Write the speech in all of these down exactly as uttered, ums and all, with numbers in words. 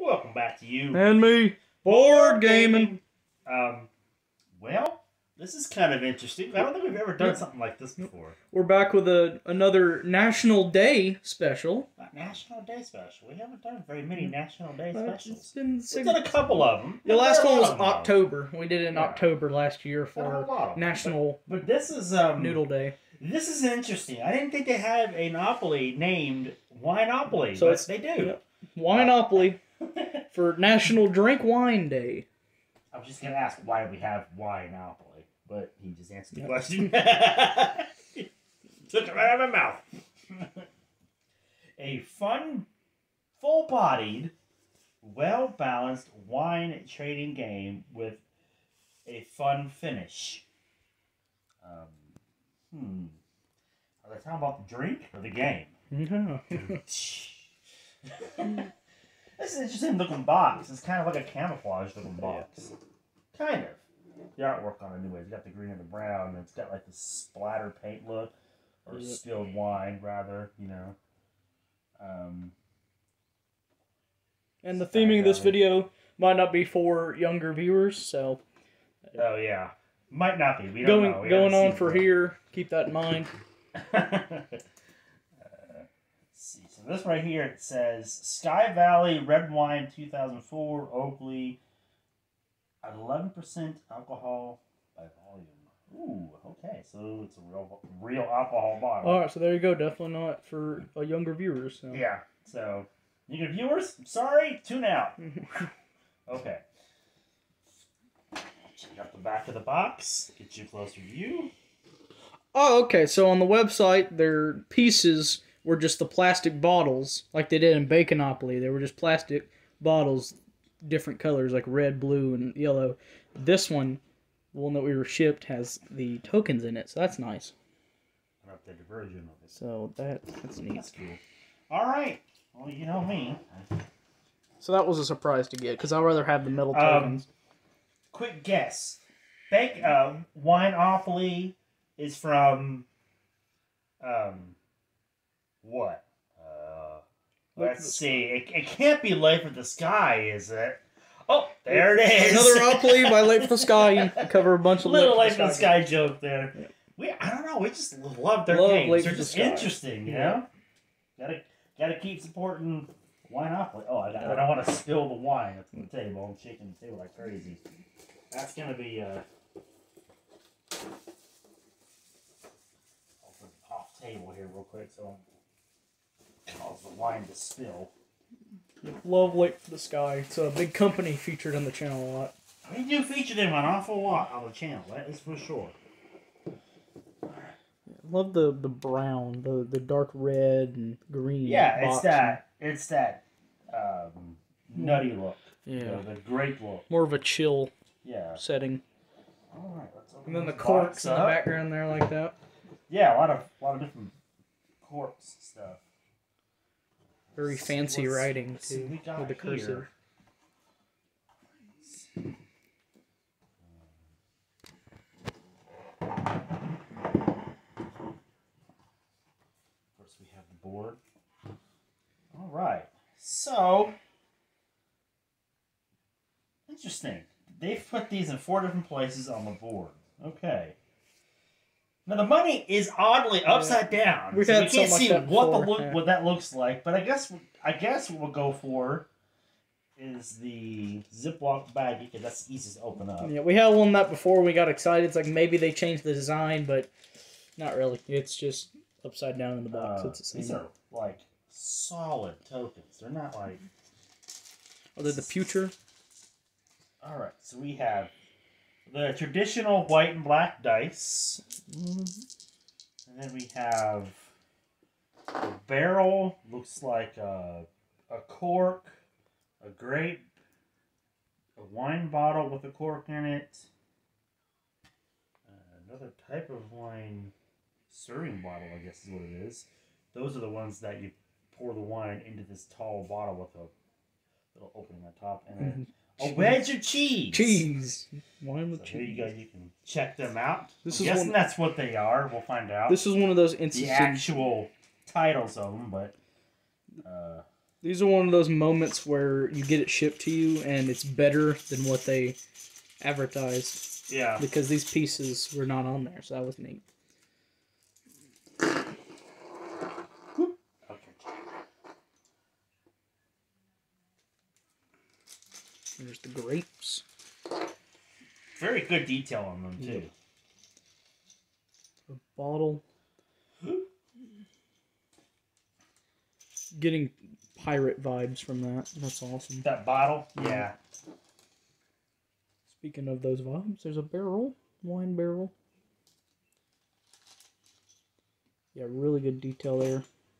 Welcome back to you. And me. Board gaming. Um, well, this is kind of interesting. I don't think we've ever done something like this before. We're back with a another National Day special. A National Day special. We haven't done very many National Day specials. It's been We've done a couple of them. The last one was October. We did it in yeah. October last year for National but, but this is um, Noodle Day. This is interesting. I didn't think they had a Monopoly named Wineopoly, so but it's, they do. Yeah. Wineopoly for National Drink Wine Day. I was just going to ask why we have Wineopoly, but he just answered the yep. question. Took it right out of my mouth. A fun, full-bodied, well-balanced wine trading game with a fun finish. Um, hmm. Are they talking about the drink or the game? No. This is an interesting looking box. It's kind of like a camouflage looking box. Yeah. Kind of. The artwork on it anyway. It's got the green and the brown, and it's got like the splatter paint look. Or yep. spilled wine, rather, you know. Um, and the theming of this video might not be for younger viewers, so... Oh, yeah. Might not be. We don't going, know. We going on for here. Keep that in mind. So this right here, it says Sky Valley Red Wine two thousand four, Oakley, eleven percent alcohol by volume. Ooh, okay, so it's a real real alcohol bottle. Alright, so there you go. Definitely not for uh, younger viewers. So. Yeah, so younger viewers, I'm sorry, tune out. Okay. Check out the back of the box, get you a closer view. Oh, okay, so on the website, their pieces were just the plastic bottles, like they did in Baconopoly. They were just plastic bottles, different colors, like red, blue, and yellow. This one, the one that we were shipped, has the tokens in it, so that's nice. An updated version of it. So that, that's neat. That's cool. All right. Well, you know me. So that was a surprise to get, because I'd rather have the metal tokens. Um, quick guess. Bake, uh, Wineopoly is from... Um... What? Uh, let's see. It, it can't be Life of the Sky, is it? Oh, there it is. Another Monopoly by Life of the Sky. You cover a bunch of little Life of the Sky joke there. Yeah. We, I don't know. We just love their love games. Life They're just the interesting, you yeah. know. Gotta, gotta keep supporting Wineopoly. Oh, I, I don't want to spill the wine that's on the table. I'm shaking the table like crazy. That's gonna be uh. I'll put it off table here real quick so. Cause the wine to spill. Love Light for the Sky. It's a big company featured on the channel a lot. We do feature them an awful lot on the channel, that is for sure. Love the the brown, the the dark red and green. Yeah, it's that it's that um, nutty look. Yeah, you know, the grape look. More of a chill. Yeah. Setting. All right, let's open and then the box corks up. in the background there, like that. Yeah, a lot of a lot of different corks stuff. Very fancy What's, writing too, with the cursive. Here. Of course, we have the board. All right, so interesting. They've put these in four different places on the board. Okay. Now the money is oddly upside down. We so had we can't so see much what the before, look yeah. what that looks like, but I guess I guess what we'll go for is the Ziploc bag because that's the easiest to open up. Yeah, we had one that before. We got excited. It's like maybe they changed the design, but not really. It's just upside down in the box. Uh, it's the same. These are like solid tokens. They're not like. Oh, they're the future. All right, so we have the traditional white and black dice. Mm-hmm. And then we have a barrel, looks like a, a cork, a grape, a wine bottle with a cork in it, uh, another type of wine serving bottle, I guess is what it is. Those are the ones that you pour the wine into this tall bottle with a little opening on top, and a, a wedge of cheese. Cheese. Wine with so cheese. Here you go. You can check them out. This I'm is guessing one, that's what they are. We'll find out. This is one of those instances. The actual titles of them, but uh, These are one of those moments where you get it shipped to you and it's better than what they advertised. Yeah. Because these pieces were not on there, so that was neat. Okay. There's the grapes. Very good detail on them, too. A bottle. Getting pirate vibes from that. That's awesome. That bottle? Yeah. Speaking of those vibes, there's a barrel. Wine barrel. Yeah, really good detail there.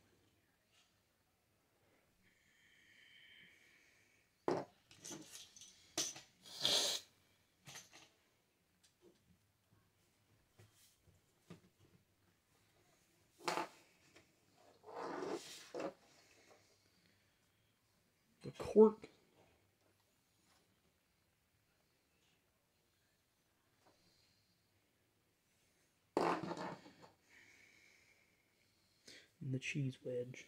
The cork. And the cheese wedge.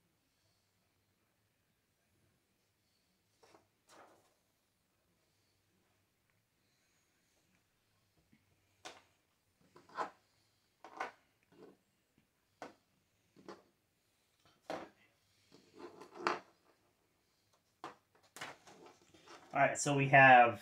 Alright, so we have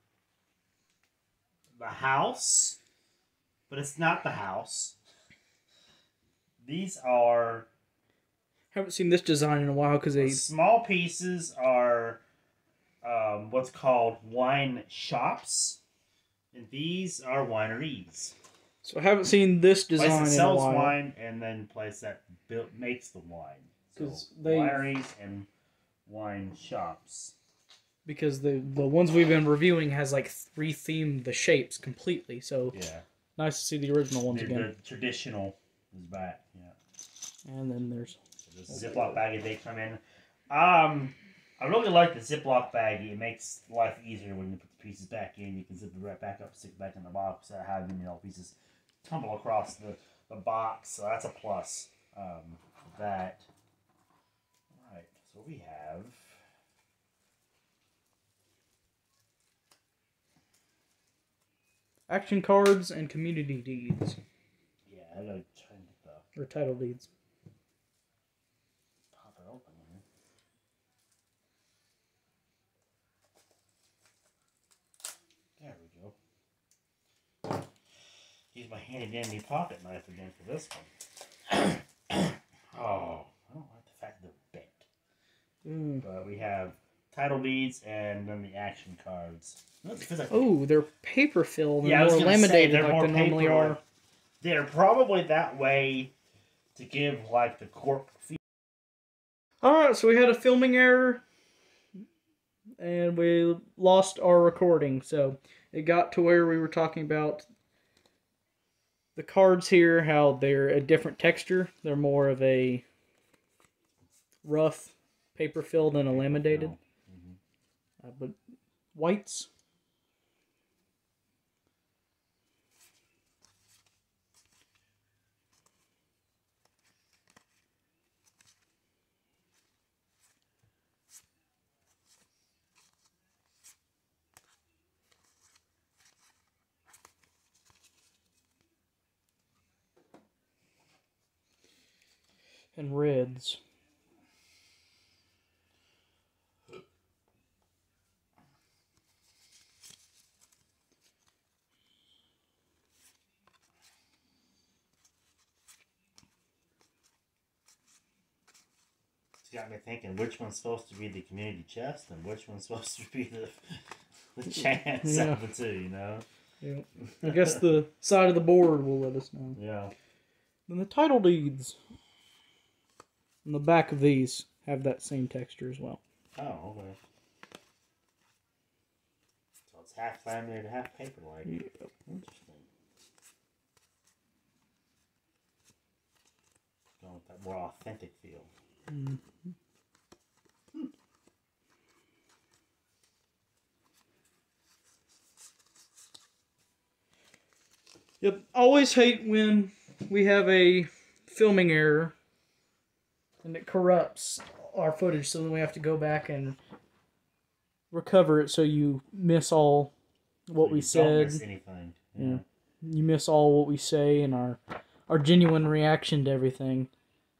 the house, but it's not the house. These are... Haven't seen this design in a while because the they... small pieces are um, what's called wine shops, and these are wineries. So I haven't seen this Place design that in a sells while. wine, and then place that built makes the wine. So 'Cause they- wineries and wine shops. Because the the ones we've been reviewing has like rethemed the shapes completely. So Yeah. nice to see the original ones The, again. the traditional is back. Yeah. And then there's So this Ziploc baggie they come in. Um, I really like the Ziploc baggie. It makes life easier when you put the pieces back in. You can zip it right back up, stick it back in the box, instead of having, you know, pieces tumble across the, the box. So that's a plus. Um, for that. All right. So we have. action cards and community deeds. Yeah, I gotta try and get the Or title deeds. pop it open here. There we go. Use my handy dandy pocket knife again for this one. Oh, I don't like the fact that they're bent. Mm. But we have title deeds and then the action cards. Like, Oh, they're paper filled and yeah, I was more gonna say, laminated they're like more they normally paper. are. They're probably that way to give like the cork feel. Alright, so we had a filming error. And we lost our recording. So it got to where we were talking about the cards here, how they're a different texture. They're more of a rough paper filled and a laminated. Mm-hmm. Uh, but whites. And reds. It's got me thinking which one's supposed to be the community chest and which one's supposed to be the the chance Yeah. of the two, you know? Yeah. I guess the side of the board will let us know. Yeah. Then the title deeds. On the back of these have that same texture as well. Oh, okay. So it's half laminated, half paper like. Yep. Interesting. Going with that more authentic feel. Mm-hmm. Yep, always hate when we have a filming error and it corrupts our footage, so then we have to go back and recover it so you miss all what So we you said. Don't miss anything. Yeah. Yeah. You miss all what we say and our our genuine reaction to everything.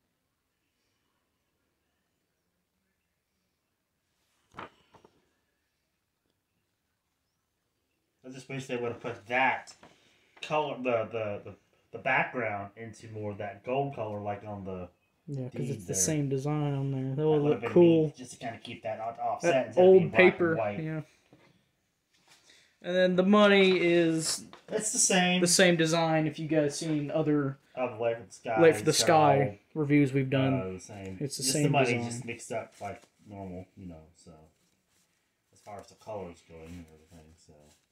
I just wish they would have put that color, the, the, the, the background into more of that gold color, like on the. Yeah, because it's the there. same design on there. That That would would have look been cool. neat, just to kind of keep that off- offset That instead of being old black paper, and white. yeah. And then the money is It's the same. the same design. If you guys seen other Of Light for the Sky. Light for the it's Sky reviews we've all, done, uh, the same. it's the just same the money design. just mixed up like normal, you know. So as far as the colors going and everything, so.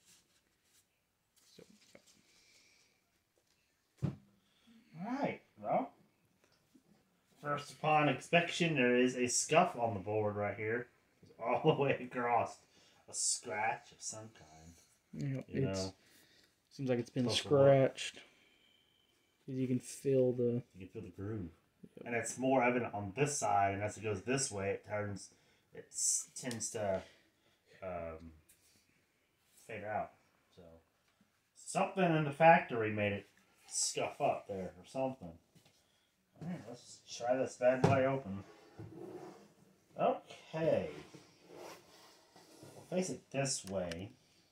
All right. Well, first upon inspection, there is a scuff on the board right here, all the way across. A scratch of some kind. Yep, You it's know, seems like it's been Close to look. scratched. You can feel the you can feel the groove, and it's more evident on this side. And as it goes this way, it turns. It s- tends to um, fade out. So something in the factory made it scuff up there, or something. All right, let's try this bad boy open. Okay. We'll face it this way.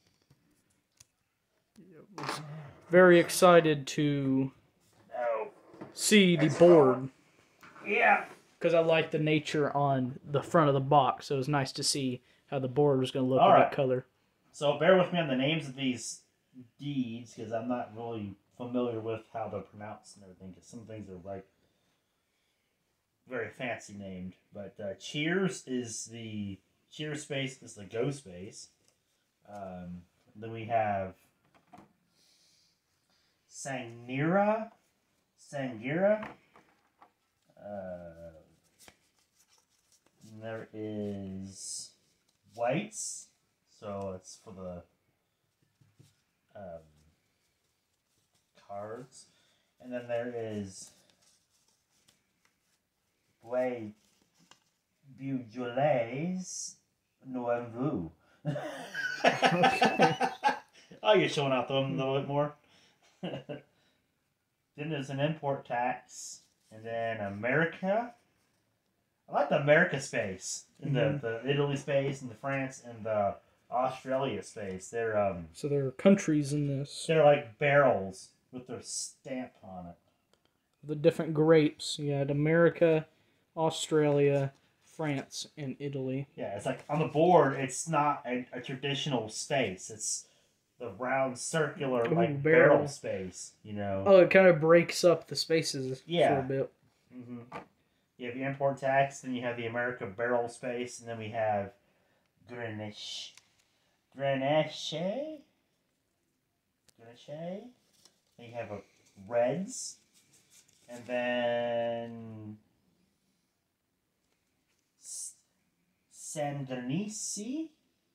very excited to No. see the board Yeah. because I like the nature on the front of the box. So it was nice to see how the board was going to look All with right. that color. So bear with me on the names of these deeds because I'm not really familiar with how they're pronounced and everything. Because some things are like very fancy named. But uh, Cheers is the Cheers space is the Go space. Um, then we have Sangira, Sangira. Uh, and there is Whites. So it's for the um, cards. And then there is Bois Beaujolais Noiveux. Oh, you're showing out them a little bit more. Then there's an import tax. And then America. I like the America space. And Mhm. the, the Italy space and the France and the Australia space. They're um So there are countries in this. they're like barrels with their stamp on it. The different grapes. You had America, Australia, France, and Italy. Yeah, it's like on the board. It's not a, a traditional space. It's the round circular Ooh, like barrel. barrel space. You know. Oh, it kind of breaks up the spaces Yeah. for a bit. Mm-hmm. You have the import tax, then you have the America barrel space, and then we have Grenache. Grenache? Grenache? Then you have a Reds. And then S- Sangiovese.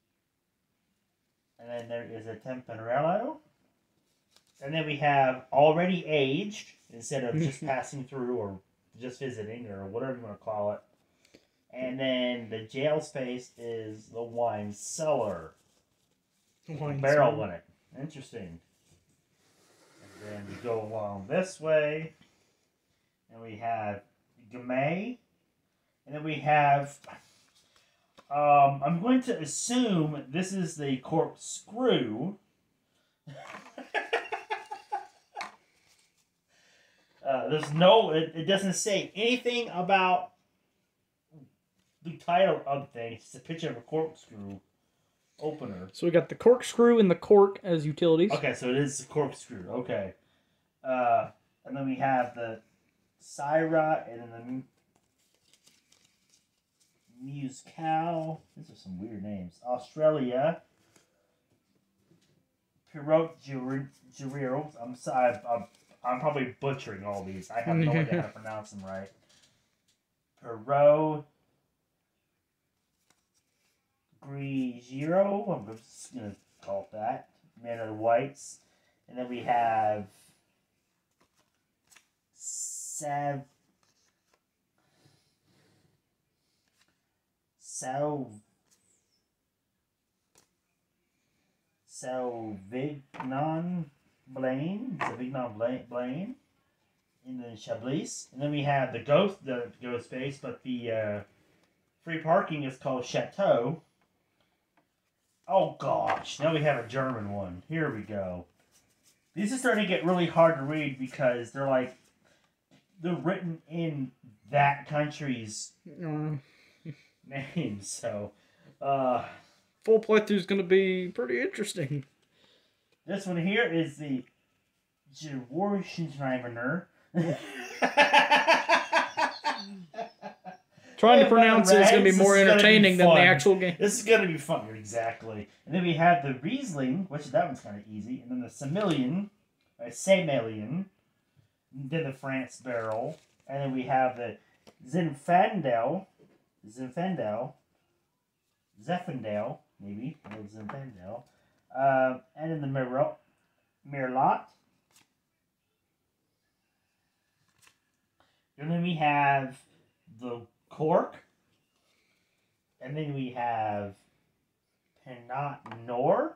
And then there is a Temperello. And then we have already aged, instead of just passing through or just visiting or whatever you want to call it. And then the jail space is the wine cellar. Wine Barrel cellar. in it. Interesting. And then we go along this way. And we have Gamay. And then we have... Um, I'm going to assume this is the corkscrew. Uh, there's no, it, it doesn't say anything about the title of the thing. It's just a picture of a corkscrew opener. So we got the corkscrew and the cork as utilities. Okay, so it is a corkscrew. Okay. Uh, and then we have the Syra and then the Muscal. These are some weird names. Australia. Pirot Gireros. I'm sorry. I'm, I'm probably butchering all these. I have no idea how to pronounce them right. Perot Grigiro. I'm just going to call it that. Man of the Whites. And then we have Sav Sal Sauvignon Blaine, Sauvignon Blaine, Blaine, and then Chablis, and then we have the ghost, the ghost space, but the uh, free parking is called Chateau. Oh gosh, now we have a German one. Here we go. These are starting to get really hard to read because they're like they're written in that country's Uh, name. So, uh, full playthrough is going to be pretty interesting. this one here is the Geworschenschreiber. Trying to Yeah, pronounce it is going to be This more is gonna be entertaining than the fun. actual game. This is gonna be fun, exactly. And then we have the Riesling, which that one's kind of easy, and then the Semillon, uh, Semillon, then the France barrel, and then we have the Zinfandel, Zinfandel, Zeffendel, maybe, or Zinfandel, uh, and then the Merlot, Merlot. And then we have the Cork, and then we have Pinot Noir,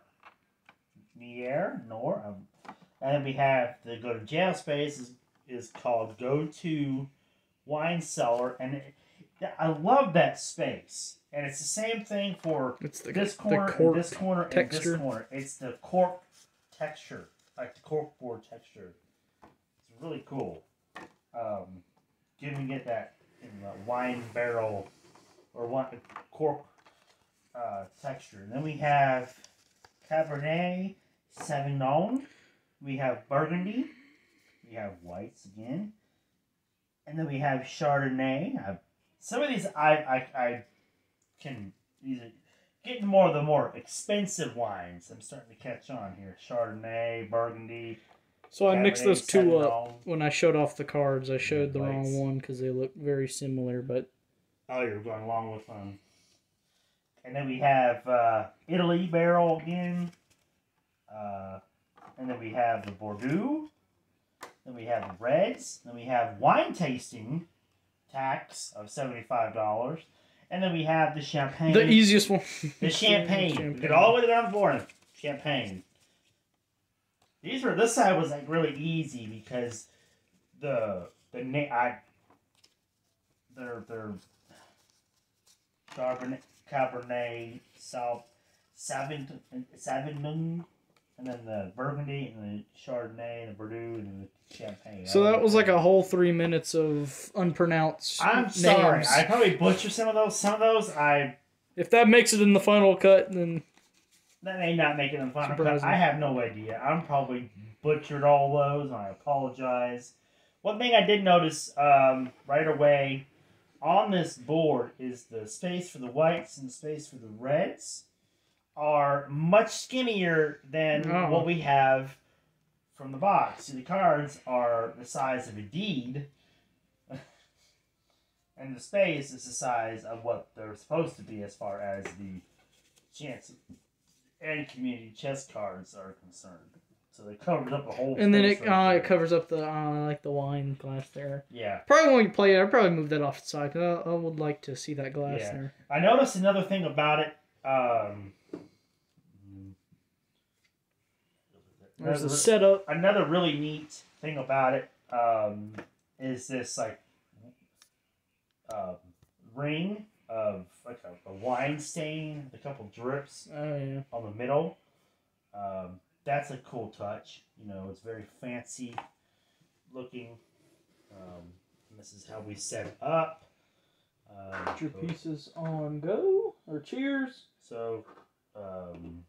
Nier, Nor, um, and then we have the go to jail space is, is called Go To Wine Cellar, and it, I love that space, and it's the same thing for It's the, this the corner, cork and this corner, texture. and this corner. It's the cork texture, like the cork board texture. It's really cool. Um, giving it that in the wine barrel or wine, cork uh, texture. And then we have Cabernet Sauvignon. We have Burgundy. We have whites again. And then we have Chardonnay. I, some of these I, I, I can... These are getting more of the more expensive wines. I'm starting to catch on here. Chardonnay, Burgundy. So I mixed those two up. Sauvignon. When I showed off the cards, I showed the Whites. wrong one because they look very similar, but Oh, you're going along with them. And then we have uh, Italy barrel again. Uh, and then we have the Bordeaux. Then we have the Reds. Then we have wine tasting tax of seventy-five dollars. And then we have the Champagne. the easiest one. The Champagne. We get all the way down the board. Champagne. These were, this side was like really easy because the, the, na- I, they're, they're, Cabernet, Cabernet, Sau, Sauvignon, Sauvignon, and then the Burgundy, and the Chardonnay, and the Bordeaux, and the Champagne. So that was like a whole three minutes of unpronounced I'm names. sorry, I probably butchered some of those. Some of those, I If that makes it in the final cut, then that may not make it in the final cut. Surprising. I have no idea. I'm probably butchered all those, and I apologize. One thing I did notice um, right away on this board is the space for the whites and the space for the reds are much skinnier than Oh. what we have from the box. See, the cards are the size of a deed, and the space is the size of what they're supposed to be as far as the chance and community chess cards are concerned. So they covered up a whole. and then space it right uh, there. it covers up the uh, like the wine glass there. Yeah. Probably when you play it, I'd probably move that off the side. 'Cause I, I would like to see that glass Yeah. there. I noticed another thing about it. Um, There's another, a setup. another really neat thing about it um, is this like uh, ring of like a, a wine stain, a couple drips Oh yeah. on the middle. Um, that's a cool touch. You know, it's very fancy looking. Um, and this is how we set it up. Um, Put your so- pieces on go or cheers. So, um,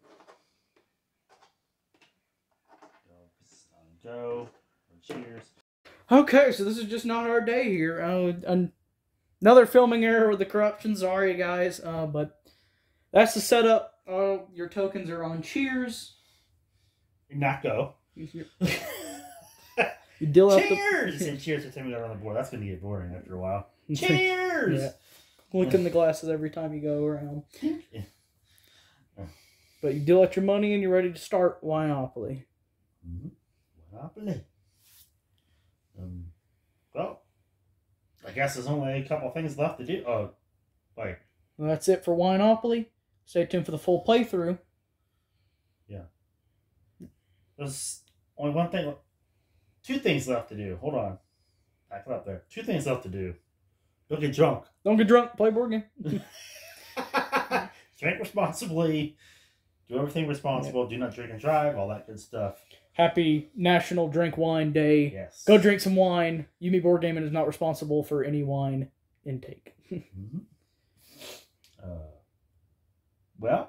go, cheers. Okay, so this is just not our day here. Uh, an- another filming error with the corruption. Sorry, guys. Uh, but that's the setup. Uh, your tokens are on cheers. Not go. You, you deal out the Cheers! And cheers every time we go around the board. That's going to get boring after a while. Cheers! Yeah. Clicking the glasses every time you go around. Yeah. But you deal out your money and you're ready to start Winopoly. Mm-hmm. Monopoly. Um, well, I guess there's only a couple things left to do. Oh, wait. Well, that's it for Wineopoly. Stay tuned for the full playthrough. There's only one thing, two things left to do. Hold on. Back it up there. Two things left to do. Don't get drunk. Don't get drunk. Play board game. Drink responsibly. Do everything responsible. Yeah. Do not drink and drive. All that good stuff. Happy National Drink Wine Day. Yes. Go drink some wine. Yume Board Gaming is not responsible for any wine intake. mm-hmm. uh, well,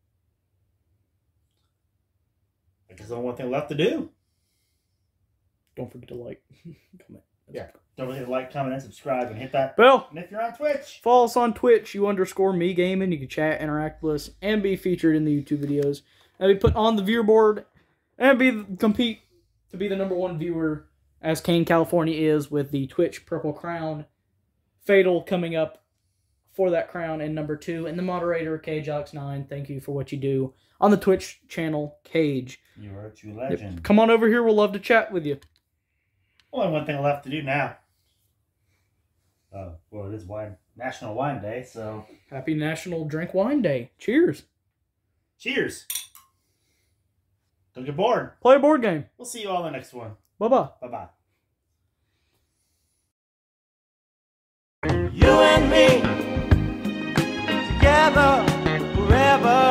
I guess there's only one thing left to do. Don't forget to like, comment. Yeah. Don't forget to like, comment, and subscribe, and hit that bell. And if you're on Twitch, follow us on Twitch. You underscore me gaming. You can chat, interact with us, and be featured in the YouTube videos. And be put on the viewer board, and be compete to be the number one viewer, as Kane California is, with the Twitch Purple Crown. Fatal coming up for that crown in number two, and the moderator Cage Alex nine. Thank you for what you do on the Twitch channel Cage. You are a true legend. Yep. Come on over here. We'll love to chat with you. Only one thing left to do now. Uh, well, it is wine National Wine Day, so happy National Drink Wine Day. Cheers. Cheers. Don't get bored. Play a board game. We'll see you all in the next one. Bye-bye. Bye-bye. You and me together forever.